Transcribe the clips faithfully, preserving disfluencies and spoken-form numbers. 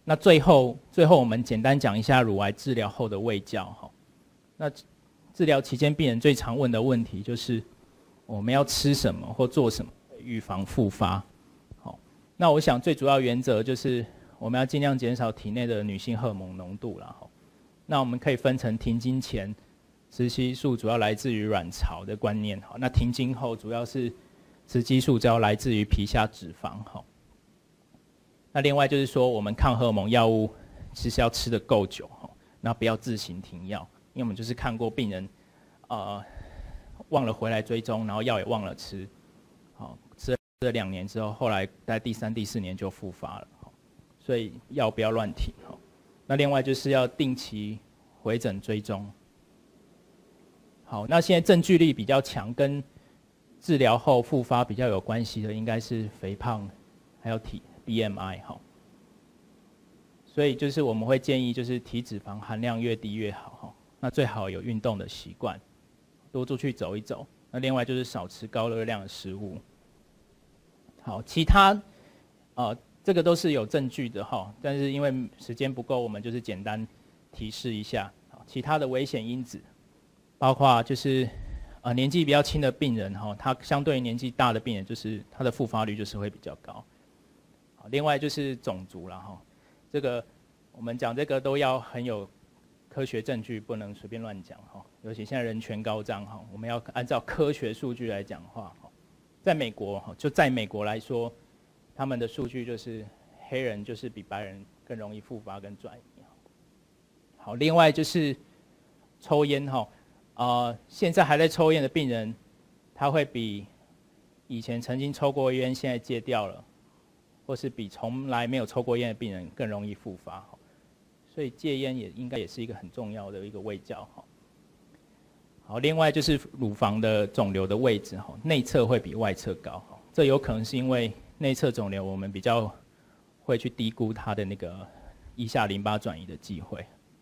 那最后最后我们简单讲一下乳癌治疗后的卫教哈。那治疗期间病人最常问的问题就是我们要吃什么或做什么预防复发。好，那我想最主要原则就是我们要尽量减少体内的女性荷尔蒙浓度啦。那我们可以分成停经前雌激素主要来自于卵巢的观念，那停经后主要是雌激素主要来自于皮下脂肪。那另外就是说我们抗荷尔蒙药物其实要吃得够久，那不要自行停药，因为我们就是看过病人呃忘了回来追踪，然后药也忘了吃，吃了两年之后，后来在第三第四年就复发了，所以药不要乱停。那另外就是要定期回诊追踪。好，那现在证据力比较强，跟治疗后复发比较有关系的，应该是肥胖，还有体 B M I 哈。所以就是我们会建议，就是体脂肪含量越低越好哈。那最好有运动的习惯，多出去走一走。那另外就是少吃高热量的食物。好，其他呃这个都是有证据的哈，但是因为时间不够，我们就是简单提示一下。其他的危险因子，包括就是呃年纪比较轻的病人哈，他相对年纪大的病人，就是他的复发率就是会比较高。好，另外就是种族啦哈，这个我们讲这个都要很有科学证据，不能随便乱讲哈。尤其现在人权高涨哈，我们要按照科学数据来讲话。在美国哈，就在美国来说，他们的数据就是黑人就是比白人更容易复发跟转移。好，另外就是抽烟哈，呃，现在还在抽烟的病人，他会比以前曾经抽过烟现在戒掉了，或是比从来没有抽过烟的病人更容易复发。所以戒烟也应该也是一个很重要的一个卫教哈。好，另外就是乳房的肿瘤的位置哈，内侧会比外侧高，这有可能是因为内侧肿瘤我们比较会去低估它的那个腋下淋巴转移的机会。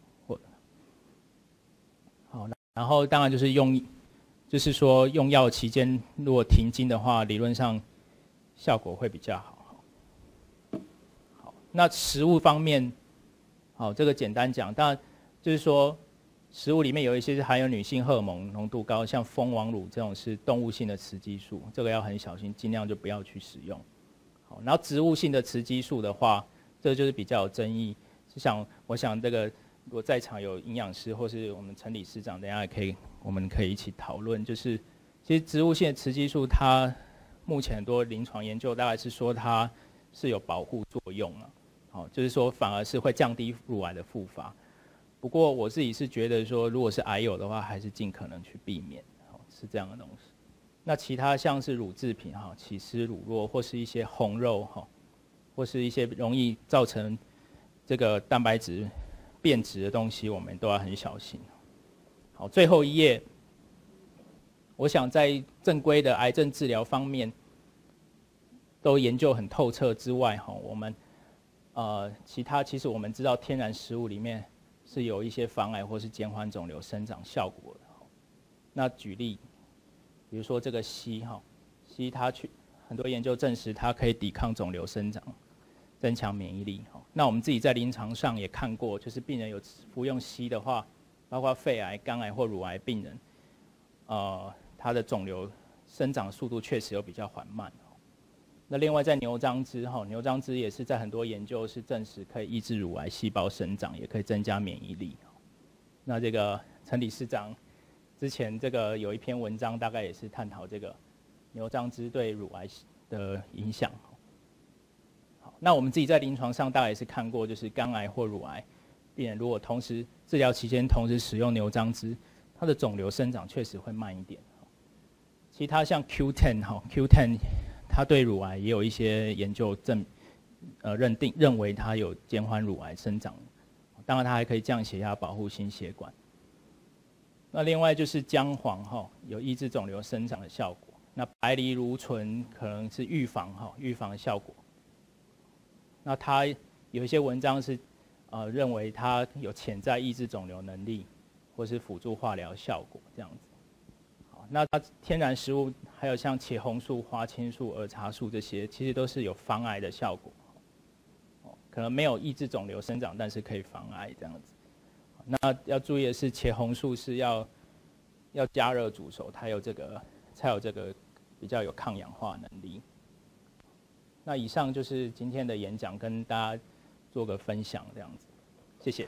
好，然后当然就是用，就是说用药期间如果停经的话，理论上效果会比较好。好，那食物方面，好，这个简单讲，当然就是说食物里面有一些是含有女性荷尔蒙浓度高，像蜂王乳这种是动物性的雌激素，这个要很小心，尽量就不要去使用。好，然后植物性的雌激素的话，这个就是比较有争议。是想，我想这个。如果在场有营养师或是我们陈理事长，等一下也可以，我们可以一起讨论。就是其实植物性的雌激素，它目前很多临床研究大概是说它是有保护作用了，好，就是说反而是会降低乳癌的复发。不过我自己是觉得说，如果是癌友的话，还是尽可能去避免，是这样的东西。那其他像是乳制品哈、起司、乳酪或是一些红肉哈，或是一些容易造成这个蛋白质变质的东西，我们都要很小心。好，最后一页，我想在正规的癌症治疗方面都研究很透彻之外，哈，我们呃其他其实我们知道天然食物里面是有一些防癌或是减缓肿瘤生长效果的。那举例，比如说这个硒哈，硒它去很多研究证实它可以抵抗肿瘤生长，增强免疫力。那我们自己在临床上也看过，就是病人有服用硒的话，包括肺癌、肝癌或乳癌病人，呃，他的肿瘤生长速度确实有比较缓慢。那另外在牛樟芝哈，牛樟芝也是在很多研究是证实可以抑制乳癌细胞生长，也可以增加免疫力。那这个陈理事长之前这个有一篇文章，大概也是探讨这个牛樟芝对乳癌的影响。那我们自己在临床上大概也是看过，就是肝癌或乳癌病人如果同时治疗期间同时使用牛樟芝，它的肿瘤生长确实会慢一点。其他像 Q 十 哈 ，Q 十 它对乳癌也有一些研究证，呃认定认为它有减缓乳癌生长，当然它还可以降血压，保护心血管。那另外就是姜黄哈，有抑制肿瘤生长的效果。那白藜芦醇可能是预防哈，预防的效果。那它有一些文章是，呃，认为它有潜在抑制肿瘤能力，或是辅助化疗效果这样子。好，那它天然食物还有像茄红素、花青素、儿茶素这些，其实都是有防癌的效果。 可能没有抑制肿瘤生长，但是可以防癌这样子。那要注意的是，茄红素是要要加热煮熟，它有这个才有这个比较有抗氧化能力。那以上就是今天的演讲，跟大家做个分享这样子，谢谢。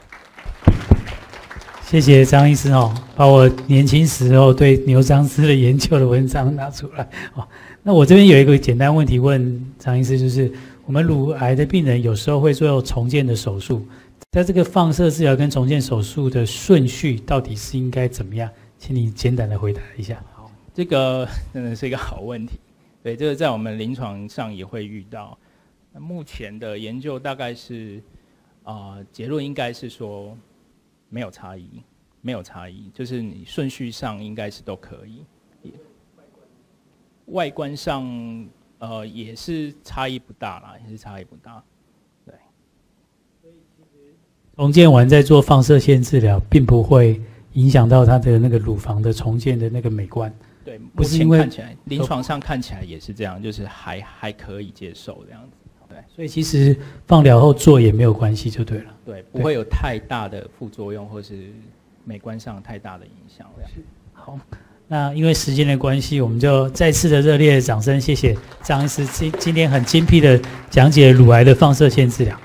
谢谢张医师哦，把我年轻时候对牛樟芝的研究的文章拿出来哦。那我这边有一个简单问题问张医师，就是我们乳癌的病人有时候会做重建的手术，在这个放射治疗跟重建手术的顺序到底是应该怎么样？请你简单的回答一下。 好，这个真的是一个好问题。对，这个在我们临床上也会遇到。那目前的研究大概是，啊、呃，结论应该是说没有差异，没有差异，就是你顺序上应该是都可以。外观上，呃，也是差异不大啦，也是差异不大。对。 重建完再做放射线治疗，并不会影响到它的那个乳房的重建的那个美观。 对， 不是因为看起来临床上看起来也是这样，就是还还可以接受这样子。对， 所以其实放疗后做也没有关系，就对了。 对，不会有太大的副作用，或是美观上太大的影响。这样。 好，那因为时间的关系，我们就再次的热烈的掌声，谢谢张医师今今天很精辟的讲解乳癌的放射线治疗。